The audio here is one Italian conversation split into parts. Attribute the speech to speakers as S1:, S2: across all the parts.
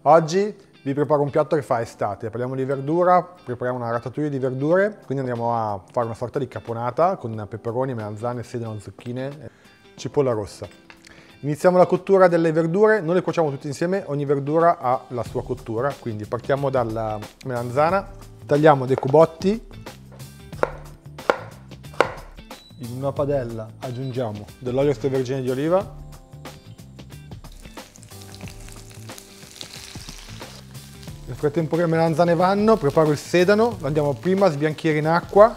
S1: Oggi vi preparo un piatto che fa estate, parliamo di verdura, prepariamo una ratatouille di verdure, quindi andiamo a fare una sorta di caponata con peperoni, melanzane, sedano, zucchine e cipolla rossa. Iniziamo la cottura delle verdure, non le cuociamo tutte insieme, ogni verdura ha la sua cottura, quindi partiamo dalla melanzana, tagliamo dei cubotti, in una padella aggiungiamo dell'olio extravergine di oliva, nel frattempo che le melanzane vanno, preparo il sedano, lo andiamo prima a sbianchire in acqua,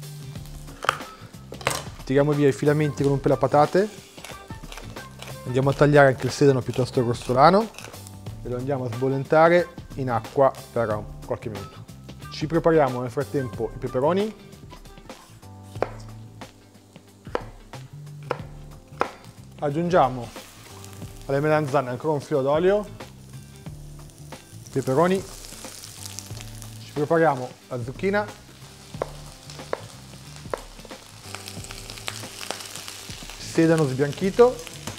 S1: tiriamo via i filamenti con un pelapatate, andiamo a tagliare anche il sedano piuttosto grossolano e lo andiamo a sbollentare in acqua per qualche minuto. Ci prepariamo nel frattempo i peperoni, aggiungiamo alle melanzane ancora un filo d'olio, peperoni, ci prepariamo la zucchina, sedano sbianchito,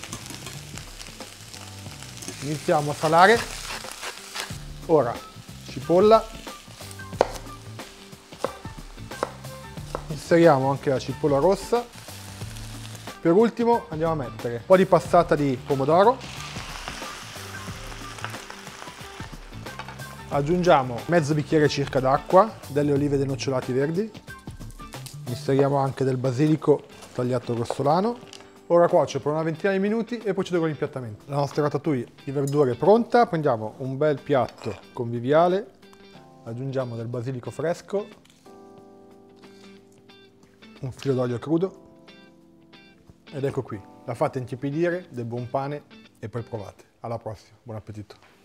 S1: iniziamo a salare, ora cipolla, inseriamo anche la cipolla rossa, per ultimo andiamo a mettere un po' di passata di pomodoro, aggiungiamo mezzo bicchiere circa d'acqua, delle olive e dei nocciolati verdi, inseriamo anche del basilico tagliato grossolano. Ora cuocio per una ventina di minuti e procedo con l'impiattamento. La nostra ratatouille di verdure è pronta, prendiamo un bel piatto conviviale, aggiungiamo del basilico fresco, un filo d'olio crudo ed ecco qui, la fate intiepidire del buon pane e poi provate. Alla prossima, buon appetito!